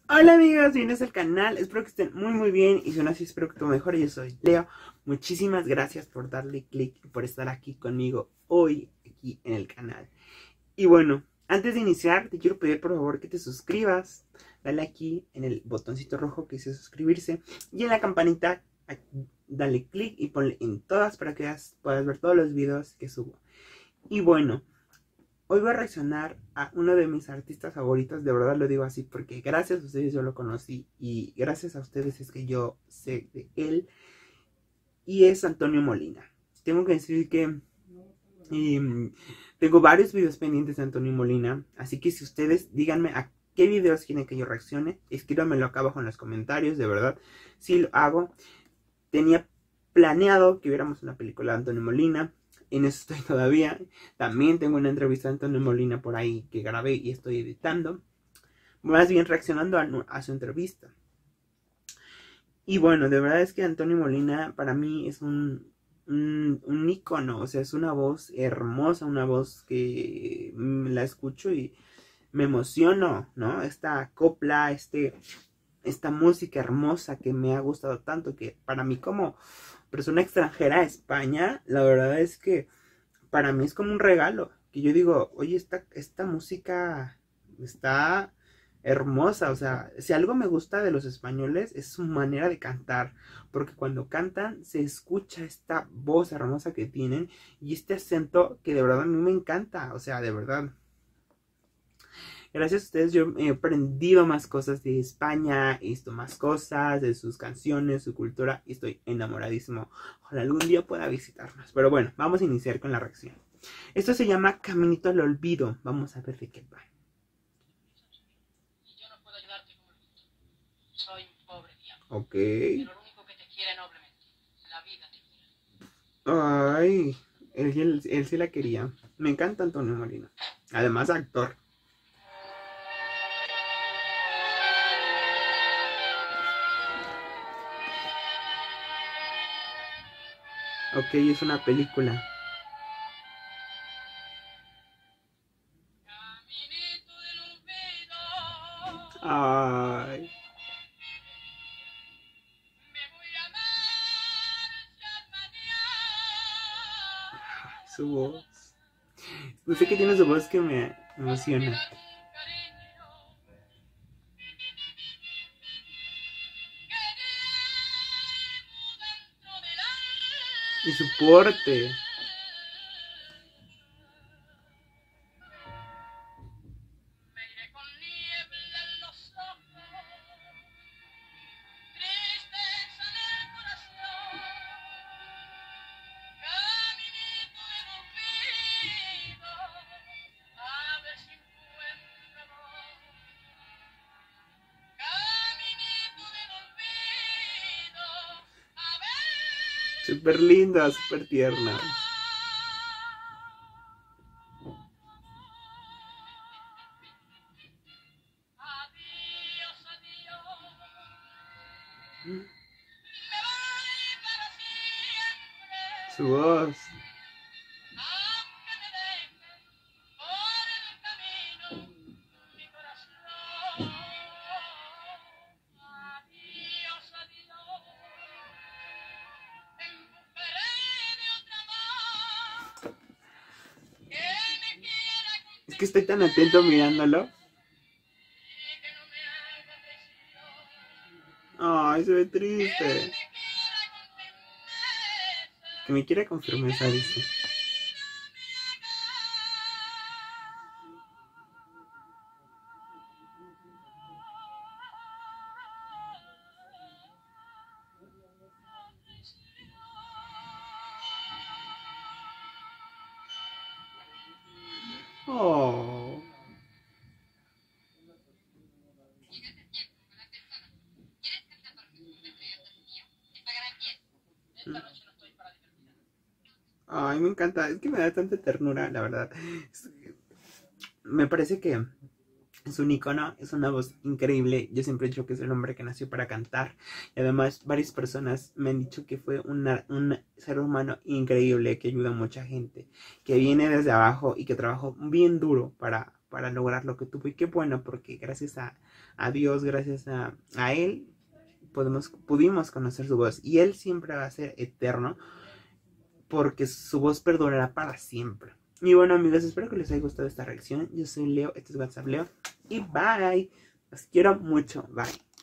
Hola amigos, bienvenidos al canal, espero que estén muy bien y si no así espero que todo mejore. Yo soy Leo, muchísimas gracias por darle click y por estar aquí conmigo hoy aquí en el canal. Y bueno, antes de iniciar te quiero pedir por favor que te suscribas, dale aquí en el botoncito rojo que dice suscribirse y en la campanita dale click y ponle en todas para que puedas ver todos los videos que subo. Y bueno, hoy voy a reaccionar a uno de mis artistas favoritos, de verdad lo digo así, porque gracias a ustedes yo lo conocí y gracias a ustedes es que yo sé de él, y es Antonio Molina. Tengo que decir que tengo varios videos pendientes de Antonio Molina, así que si ustedes díganme a qué videos quieren que yo reaccione, escríbanmelo acá abajo en los comentarios, de verdad, si lo hago. Tenía planeado que viéramos una película de Antonio Molina. En eso estoy todavía. También tengo una entrevista de Antonio Molina por ahí que grabé y estoy editando. Más bien reaccionando a su entrevista. Y bueno, de verdad es que Antonio Molina para mí es un ícono. O sea, es una voz hermosa, una voz que la escucho y me emociono, ¿no? Esta copla, esta música hermosa que me ha gustado tanto, que para mí como persona extranjera a España, la verdad es que para mí es como un regalo, que yo digo, oye, esta música está hermosa. O sea, si algo me gusta de los españoles es su manera de cantar, porque cuando cantan se escucha esta voz hermosa que tienen y este acento que de verdad a mí me encanta. O sea, de verdad, gracias a ustedes yo he aprendido más cosas de España, he visto más cosas de sus canciones, su cultura y estoy enamoradísimo. Ojalá algún día pueda visitarnos. Pero bueno, vamos a iniciar con la reacción. Esto se llama Caminito al Olvido. Vamos a ver de qué va. Yo no puedo ayudarte como el mundo. Soy un pobre diablo. Ok. Pero lo único que te quiere noblemente, la vida te quiere. Ay, él sí la quería. Me encanta Antonio Molina. Además, actor. Ok, es una película. Caminito del olvido. Ay, Me voy a marchar mañana. su voz. No sé qué tiene su voz que me emociona. Olvida tu cariño. Que llevo dentro del Y su alma. porte. Me iré con niebla en los ojos, tristeza en el corazón, caminito del olvido, a ver si encuentro amor. Caminito del olvido, a ver si Súper linda, súper encuentro tierna. amor. Adiós, adiós. Me voy para siempre, Su voz. aunque me dejen por el camino mi corazón. Adiós, adiós. En buscaré de otro amor que me quiera Es que estoy tan contemplare atento mirándolo. y que no me haga traición. Ay, se ve Que triste. me quiera con firmeza Que me quiere con y que firmeza, dice. no me haga. Oh. Llegaste a tiempo con la persona. ¿Quieres cantar para que tu momento y fantasía? Te pagarán bien. Esta noche no estoy para divertirme. Ay, me encanta. Es que me da tanta ternura, la verdad. Me parece que es un icono, es una voz increíble. Yo siempre he dicho que es el hombre que nació para cantar. Y además, varias personas me han dicho que fue un ser humano increíble, que ayuda a mucha gente, que viene desde abajo y que trabajó bien duro para lograr lo que tuvo. Y qué bueno, porque gracias a Dios, gracias a Él, pudimos conocer su voz. Y Él siempre va a ser eterno, porque su voz perdurará para siempre. Y bueno, amigos, espero que les haya gustado esta reacción. Yo soy Leo, este es WhatsApp Leo. Y bye. Los quiero mucho. Bye.